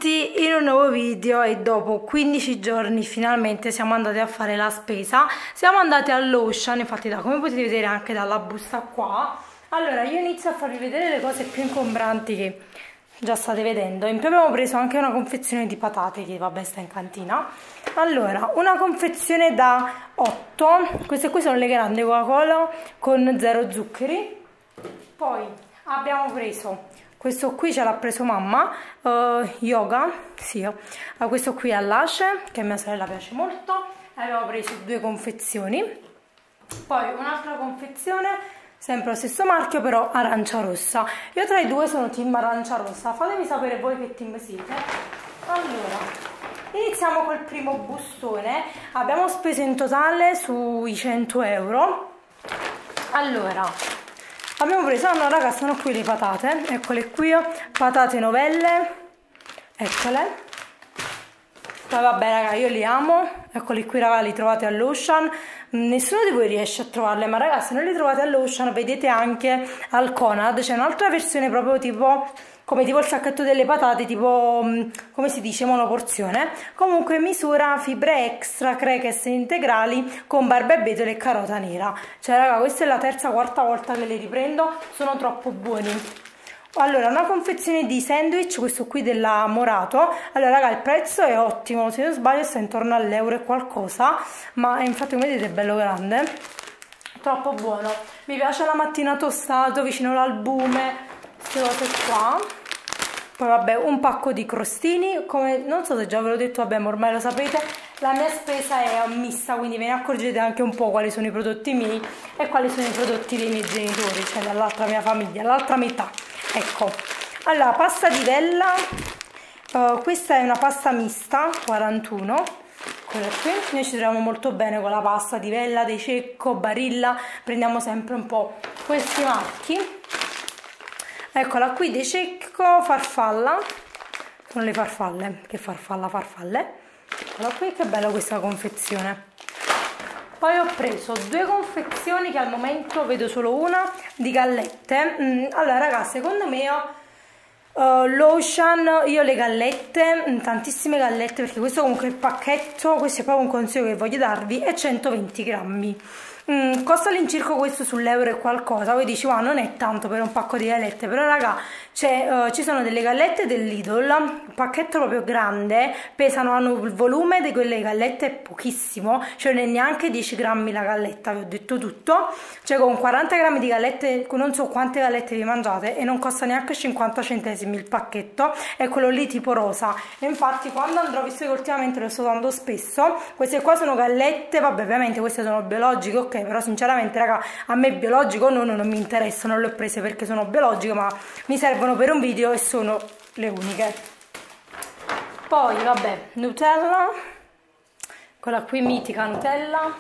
benvenuti in un nuovo video e dopo 15 giorni finalmente siamo andati a fare la spesa. Siamo andati all'Ocean, infatti come potete vedere anche dalla busta qua. Allora io inizio a farvi vedere le cose più ingombranti che già state vedendo. In più abbiamo preso anche una confezione di patate che vabbè sta in cantina. Allora, una confezione da 8, queste qui sono le grandi Coca-Cola con 0 zuccheri. Poi abbiamo preso questo qui, ce l'ha preso mamma, yoga, sì, questo qui all'ace, che a mia sorella piace molto. Abbiamo preso 2 confezioni, poi un'altra confezione, sempre lo stesso marchio, però arancia rossa. Io tra i due sono team arancia rossa, fatemi sapere voi che team siete. Allora, iniziamo col primo bustone, abbiamo speso in totale sui 100 euro. Allora, abbiamo preso, no raga, sono qui le patate, eccole qui, patate novelle, eccole. Poi vabbè raga, io li amo, eccoli qui raga, li trovate all'Ocean. Nessuno di voi riesce a trovarle, ma raga, se non li trovate all'Ocean vedete anche al Conad, c'è un'altra versione proprio tipo come tipo il sacchetto delle patate, tipo come si dice, monoporzione. Comunque misura fibre extra, crackers integrali con barbabietola e carota nera. Cioè raga, questa è la terza quarta volta che le riprendo, sono troppo buoni. Allora, una confezione di sandwich, questo qui della Morato. Allora raga, il prezzo è ottimo, se non sbaglio sta intorno all'euro e qualcosa, ma infatti come vedete è bello grande, troppo buono. Mi piace la mattina tostato vicino all'albume, queste cose qua. Poi vabbè, un pacco di crostini, come non so se già ve l'ho detto, vabbè, ma ormai lo sapete, la mia spesa è mista, quindi ve ne accorgete anche un po' quali sono i prodotti miei e quali sono i prodotti dei miei genitori, cioè dall'altra mia famiglia, l'altra metà. Ecco, allora, pasta di vella, questa è una pasta mista, 41, quella qui. Noi ci troviamo molto bene con la pasta di vella, De Cecco, Barilla, prendiamo sempre un po' questi marchi. Eccola qui, De Cecco, farfalla, sono le farfalle, che farfalla, farfalle. Eccola qui, che bella questa confezione. Poi ho preso 2 confezioni, che al momento vedo solo una, di gallette. Allora raga, secondo me l'Ocean, io le gallette, tantissime gallette, perché questo comunque è il pacchetto, questo è proprio un consiglio che voglio darvi, è 120 grammi. Costa all'incirca questo sull'euro e qualcosa. Voi dici wow, non è tanto per un pacco di gallette, però raga ci sono delle gallette del Lidl, un pacchetto proprio grande, hanno il volume di quelle gallette pochissimo, cioè non è neanche 10 grammi la galletta, vi ho detto tutto, cioè con 40 grammi di gallette, non so quante gallette vi mangiate, e non costa neanche 50 centesimi il pacchetto, è quello lì tipo rosa. E infatti quando andrò, visto che ultimamente lo sto dando spesso, queste qua sono gallette, vabbè ovviamente queste sono biologiche, ok, però sinceramente raga, a me biologico non mi interessa, non le ho prese perché sono biologiche, ma mi servono per un video e sono le uniche. Poi vabbè, Nutella, quella qui mitica Nutella.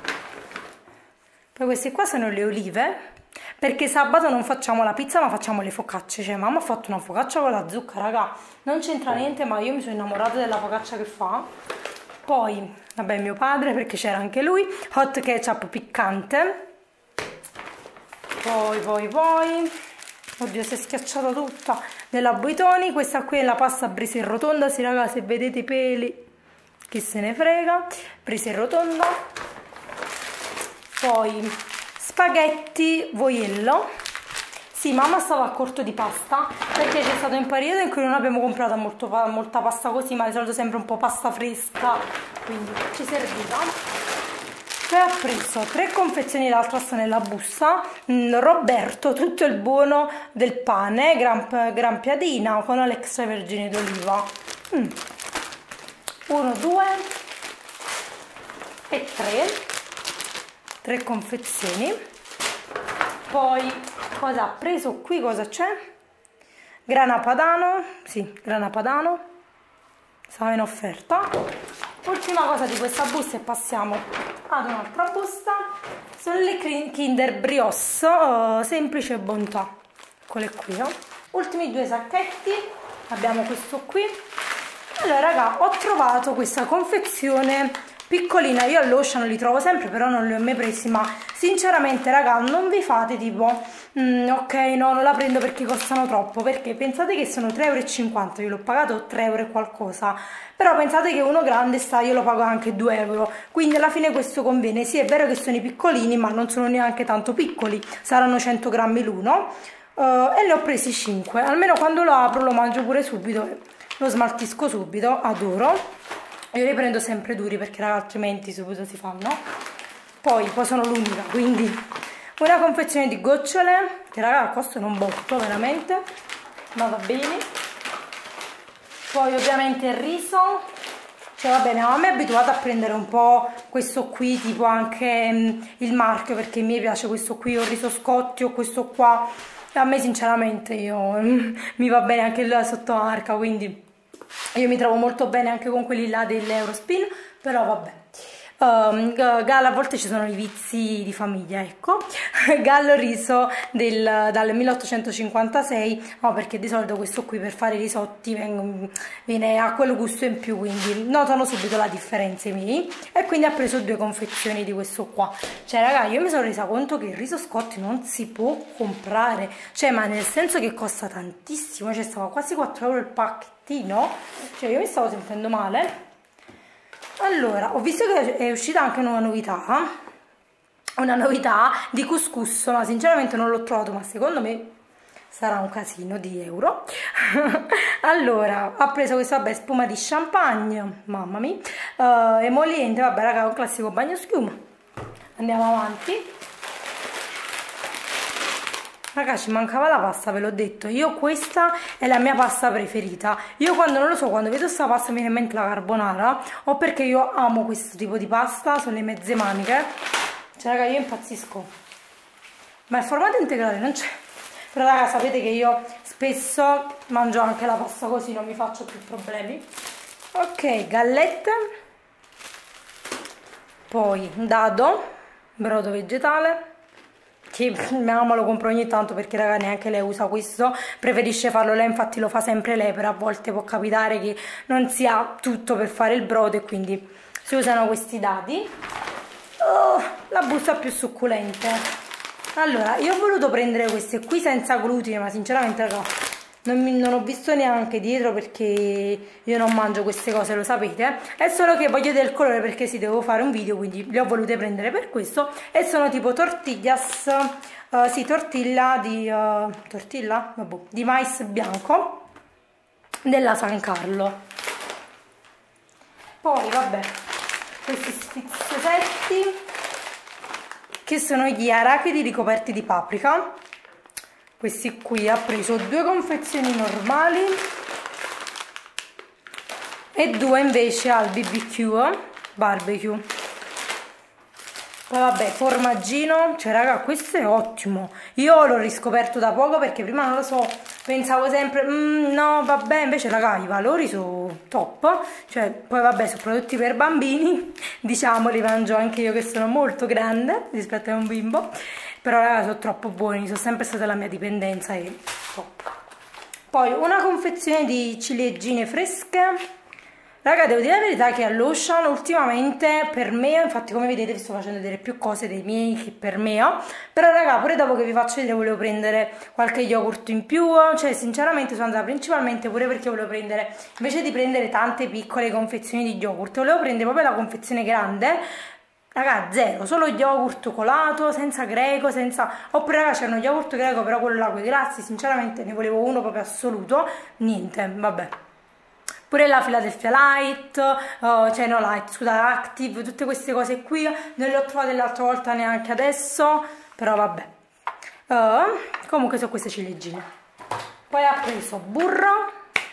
Poi queste qua sono le olive, perché sabato non facciamo la pizza ma facciamo le focacce, cioè mamma ha fatto una focaccia con la zucca, raga, non c'entra niente, ma io mi sono innamorata della focaccia che fa. Poi vabbè, mio padre, perché c'era anche lui, hot ketchup piccante. Poi oddio, si è schiacciata tutta, della Buitoni. Questa qui è la pasta presa in rotonda, sì raga, se vedete i peli chi se ne frega, presa in rotonda. Poi spaghetti voiello, sì, mamma stava a corto di pasta perché c'è stato un periodo in cui non abbiamo comprato molta pasta così, ma di solito sempre un po' pasta fresca, quindi ci serviva. Poi ho preso 3 confezioni, l'altra sta nella busta, Roberto, tutto il buono del pane, gran piadina con l'extravergine d'oliva. 1, 2 e 3 confezioni. Poi cosa ha preso qui, cosa c'è? Grana padano, sì, grana padano, stava in offerta. Ultima cosa di questa busta e passiamo ad un'altra busta, sono le Kinder Brioche, semplice bontà, eccole qui. Ultimi 2 sacchetti, abbiamo questo qui. Allora raga, ho trovato questa confezione piccolina, io all'Ocean li trovo sempre, però non li ho mai presi, ma sinceramente raga non vi fate tipo Ok, no, non la prendo perché costano troppo, perché pensate che sono 3,50 €, io l'ho pagato 3 euro e qualcosa, però pensate che uno grande sta, io lo pago anche 2 euro, quindi alla fine questo conviene. Sì, è vero che sono i piccolini, ma non sono neanche tanto piccoli, saranno 100 grammi l'uno, e ne ho presi 5, almeno quando lo apro lo mangio pure subito, lo smaltisco subito, adoro. Io li prendo sempre duri perché altrimenti subito si fanno. Poi sono l'unica, quindi una confezione di gocciole che raga costano un botto veramente, ma va bene. Poi ovviamente il riso, cioè va bene, a me è abituata a prendere un po' questo qui, tipo anche il marchio, perché mi piace questo qui, o il riso Scotti o questo qua, e a me sinceramente mi va bene anche la sottomarca, quindi io mi trovo molto bene anche con quelli là dell'Eurospin, però vabbè. Gallo, a volte ci sono i vizi di famiglia, ecco. Gallo riso dal 1856, no, perché di solito questo qui per fare i risotti viene a quel gusto in più, quindi notano subito la differenza i miei, e quindi ho preso 2 confezioni di questo qua. Cioè raga, io mi sono resa conto che il riso Scotti non si può comprare, cioè, ma nel senso che costa tantissimo, cioè stava quasi 4 euro il pacchettino, cioè io mi stavo sentendo male. Allora, ho visto che è uscita anche una novità di couscous, ma sinceramente non l'ho trovato, ma secondo me sarà un casino di euro. Allora, ho preso questa vabbè, spuma di champagne, mamma mia, emoliente, vabbè raga, un classico bagno schiuma. Andiamo avanti. Raga, ci mancava la pasta, ve l'ho detto, io questa è la mia pasta preferita. Io quando, non lo so, quando vedo questa pasta mi viene in mente la carbonara, o perché io amo questo tipo di pasta, sono le mezze maniche. Cioè raga, io impazzisco. Ma il formato integrale non c'è. Però raga, sapete che io spesso mangio anche la pasta così, non mi faccio più problemi. Ok, gallette. Poi dado, brodo vegetale, che mia mamma lo compra ogni tanto perché raga neanche lei usa questo, preferisce farlo lei, infatti lo fa sempre lei, però a volte può capitare che non si ha tutto per fare il brodo e quindi si usano questi dadi. Oh, la busta più succulente. Allora, io ho voluto prendere queste qui senza glutine, ma sinceramente raga non ho visto neanche dietro, perché io non mangio queste cose, lo sapete, è solo che voglio del colore perché sì, devo fare un video, quindi le ho volute prendere per questo, e sono tipo tortillas, sì, tortilla di vabbè, di mais bianco della San Carlo. Poi vabbè, questi sfiziosetti che sono gli arachidi ricoperti di paprika. Questi qui ha preso 2 confezioni normali e 2 invece al BBQ, barbecue. Poi vabbè, formaggino, cioè raga, questo è ottimo. Io l'ho riscoperto da poco perché prima non lo so, pensavo sempre no vabbè, invece raga i valori sono top. Cioè poi vabbè, sono prodotti per bambini, diciamo, li mangio anche io che sono molto grande rispetto a un bimbo, però raga sono troppo buoni, sono sempre stata la mia dipendenza e top. Poi una confezione di ciliegine fresche. Raga, devo dire la verità che all'Ocean ultimamente per me, infatti come vedete vi sto facendo vedere più cose dei miei che per me, però raga, pure dopo che vi faccio vedere volevo prendere qualche yogurt in più, cioè sinceramente sono andata principalmente pure perché volevo prendere, invece di prendere tante piccole confezioni di yogurt, volevo prendere proprio la confezione grande. Raga, zero, solo yogurt colato, senza greco, senza... Oppure raga c'era uno yogurt greco, però quello là con i grassi, sinceramente ne volevo uno proprio assoluto, niente, vabbè. Pure la Philadelphia Light, cioè no Light, scusa, Active, tutte queste cose qui, non le ho trovate l'altra volta neanche adesso, però vabbè. Comunque sono queste ciliegine. Poi ha preso burro.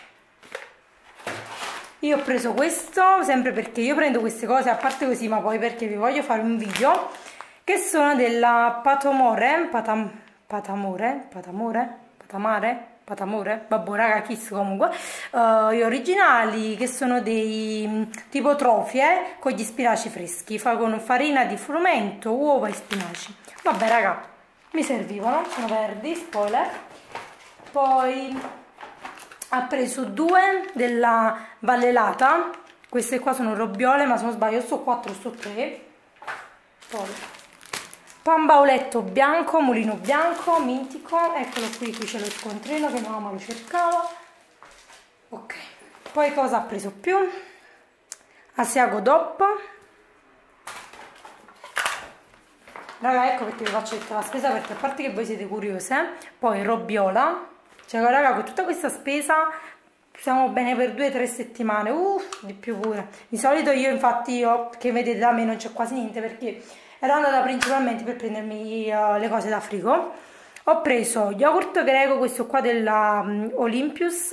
Io ho preso questo, sempre perché io prendo queste cose, a parte così, ma poi perché vi voglio fare un video, che sono della Patamore, vabbè raga, kiss comunque, gli originali, che sono dei tipo trofie con gli spinaci freschi, con farina di frumento, uova e spinaci. Vabbè raga, mi servivano, sono verdi, spoiler. Poi ha preso 2 della Vallelata, queste qua sono robbiole, ma se non sbaglio sto 4 o sto 3. Poi pan bauletto bianco, mulino bianco, mitico, eccolo qui c'è lo scontrino che mamma lo cercava. Ok, poi cosa ha preso più? Asiago DOP. Raga, ecco perché vi faccio tutta la spesa, perché a parte che voi siete curiose, poi Robbiola, cioè raga, con tutta questa spesa siamo bene per 2-3 settimane, di più pure. Di solito io infatti, che vedete da me non c'è quasi niente, perché ero andata principalmente per prendermi le cose da frigo. Ho preso yogurt greco, questo qua della Olympus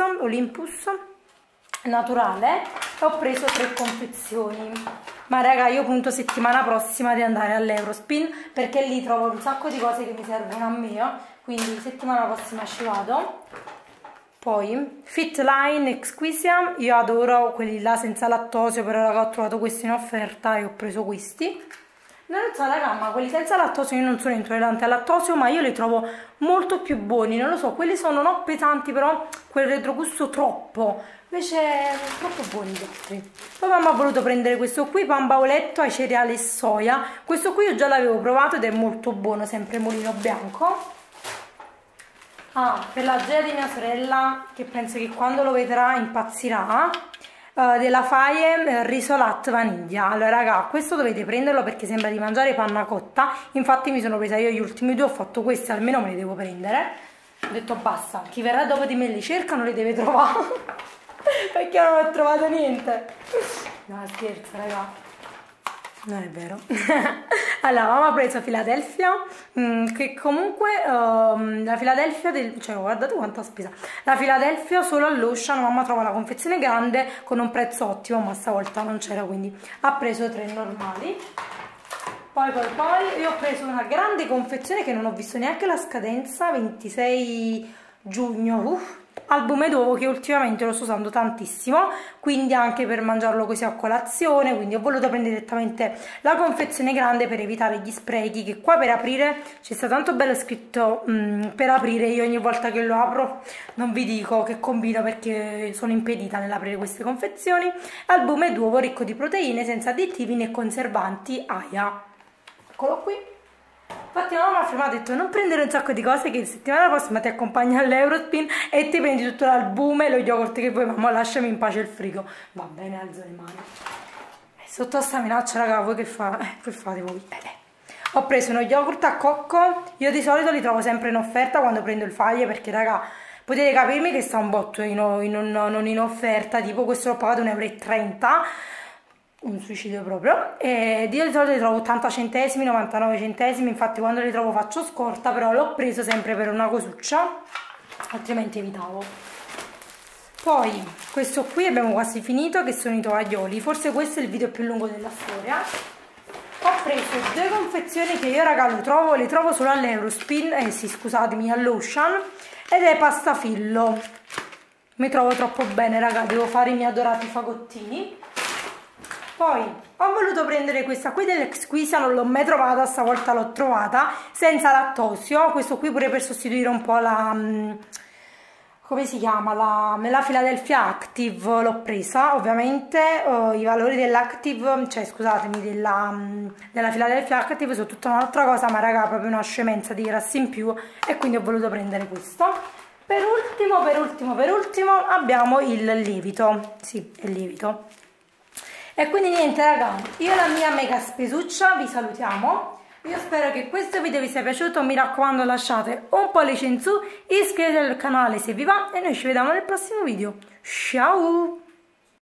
naturale, e ho preso 3 confezioni. Ma raga, io punto settimana prossima di andare all'Eurospin, perché lì trovo un sacco di cose che mi servono a me, quindi settimana prossima ci vado. Poi Fitline Exquisia, io adoro quelli là senza lattosio, però raga ho trovato questi in offerta e ho preso questi. Non so raga, ma quelli senza lattosio, io non sono intollerante al lattosio, ma io li trovo molto più buoni, non lo so, quelli sono non pesanti, però quel retrogusto troppo, invece troppo buoni gli altri. Poi mamma ha voluto prendere questo qui, pan bauletto ai cereali e soia, questo qui io già l'avevo provato ed è molto buono, sempre mulino bianco. Ah, per la gioia di mia sorella, che penso che quando lo vedrà impazzirà, della Faye riso latte vaniglia. Allora raga, questo dovete prenderlo perché sembra di mangiare panna cotta, infatti mi sono presa io gli ultimi 2, ho fatto questi, almeno me li devo prendere. Ho detto basta, chi verrà dopo di me li cerca non li deve trovare perché io non ho trovato niente. No, scherzo raga, non è vero. Allora, mamma ha preso Philadelphia, che comunque la Philadelphia cioè guardate quanta spesa, la Philadelphia solo all'Ocean, mamma trova la confezione grande con un prezzo ottimo, ma stavolta non c'era, quindi ha preso 3 normali. Poi io ho preso una grande confezione che non ho visto neanche la scadenza, 26 giugno, albume d'uovo, che ultimamente lo sto usando tantissimo, quindi anche per mangiarlo così a colazione, quindi ho voluto prendere direttamente la confezione grande per evitare gli sprechi, che qua per aprire c'è stato tanto bello scritto per aprire, io ogni volta che lo apro non vi dico che combino perché sono impedita nell'aprire queste confezioni. Albume d'uovo ricco di proteine, senza additivi né conservanti, AIA, eccolo qui. Infatti la mamma prima ha detto non prendere un sacco di cose, che settimana prossima ti accompagna all'Eurospin e ti prendi tutto l'albume e lo yogurt che vuoi, mamma lasciami in pace il frigo. Va bene, alzo le mani. Sotto sta minaccia raga, voi che fate voi? Ho preso uno yogurt a cocco, io di solito li trovo sempre in offerta quando prendo il Faglie, perché raga potete capirmi che sta un botto non in offerta, tipo questo l'ho pagato 1,30 €, un suicidio proprio, e io di solito li trovo 80 centesimi, 99 centesimi, infatti quando li trovo faccio scorta, però l'ho preso sempre per una cosuccia, altrimenti evitavo. Poi questo qui abbiamo quasi finito, che sono i tovaglioli, forse questo è il video più lungo della storia. Ho preso 2 confezioni che io raga le trovo solo all'Eurospin, sì scusatemi, all'Ocean, ed è pastafillo, mi trovo troppo bene raga, devo fare i miei adorati fagottini. Poi ho voluto prendere questa qui dell'Exquisia, non l'ho mai trovata, stavolta l'ho trovata, senza lattosio, questo qui pure per sostituire un po' la, come si chiama, la Philadelphia Active l'ho presa, ovviamente i valori dell'Active, cioè scusatemi, della Philadelphia Active sono tutta un'altra cosa, ma raga proprio una scemenza di grassi in più, e quindi ho voluto prendere questo. Per ultimo abbiamo il lievito, sì è il lievito. E quindi niente raga, io e la mia mega spesuccia vi salutiamo, io spero che questo video vi sia piaciuto, mi raccomando lasciate un pollice in su, iscrivetevi al canale se vi va e noi ci vediamo nel prossimo video, ciao!